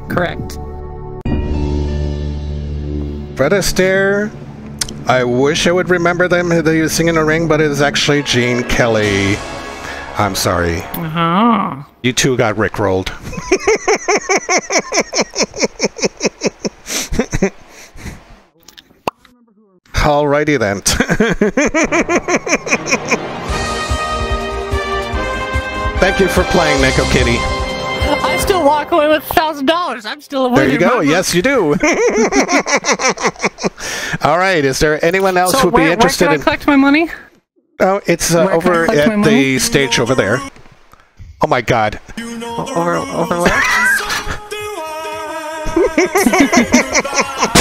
Correct. Fred Astaire. I wish I would remember them. They were singing in a ring, but it is actually Gene Kelly. I'm sorry. Uh-huh. You two got rickrolled. Alrighty then. Thank you for playing, NekoKitty. I still walk away with $1,000. I'm still a winner. There you go. Yes, you do. All right. Is there anyone else who'd be interested where can I collect my money? Oh, it's over at the stage over there. Oh my God. Over where?